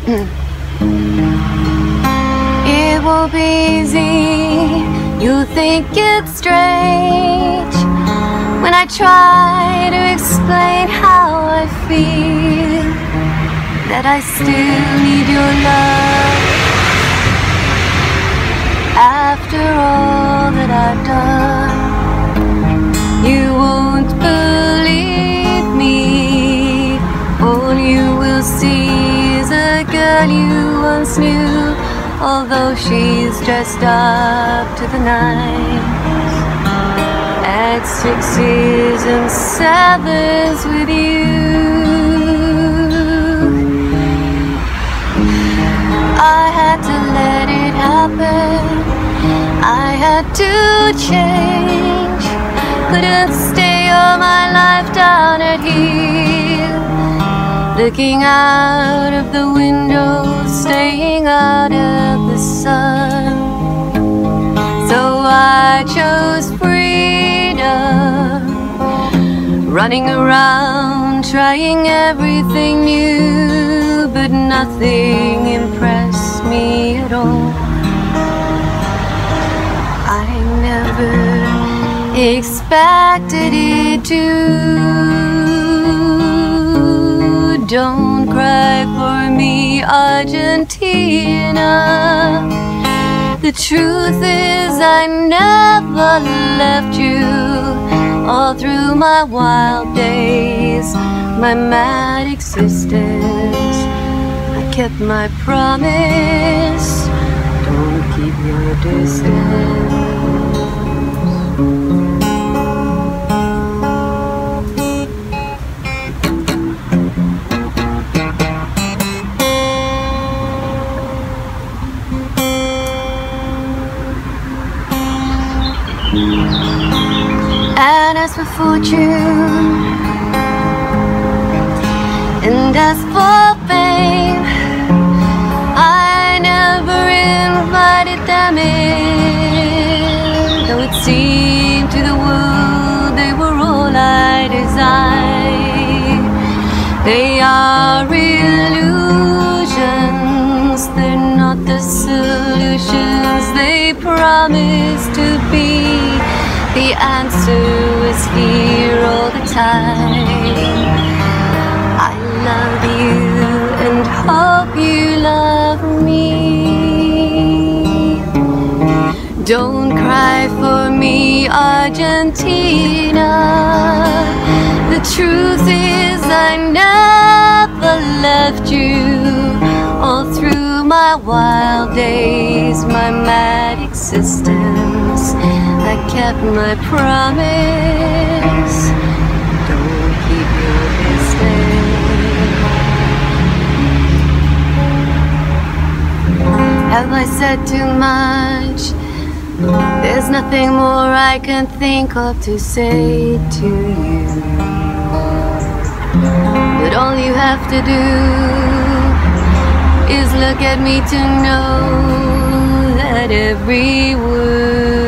It won't be easy, you'll think it's strange when I try to explain how I feel, that I still need your love after all that I've done. You won't believe me, all you will see is a girl you once knew, although she's dressed up to the nines at 6s and 7s with you. I had to let it happen, I had to change, couldn't stay all my life down at here, looking out of the window, staying out of the sun. So I chose freedom, running around, trying everything new, but nothing impressed me at all. I never expected it to. Don't cry for me, Argentina. The truth is I never left you. All through my wild days, my mad existence, I kept my promise. Don't keep your distance. And as for fortune, and as for fame, I never invited them in, though it seemed to the world they were all I desired. They are illusions, they're not the solutions they promise to be. The answer is here all the time. I love you and hope you love me. Don't cry for me, Argentina. The truth is I never left you. All through my wild days, my mad existence, I kept my promise. Don't keep your distance. Have I said too much? There's nothing more I can think of to say to you. But all you have to do is look at me to know that every word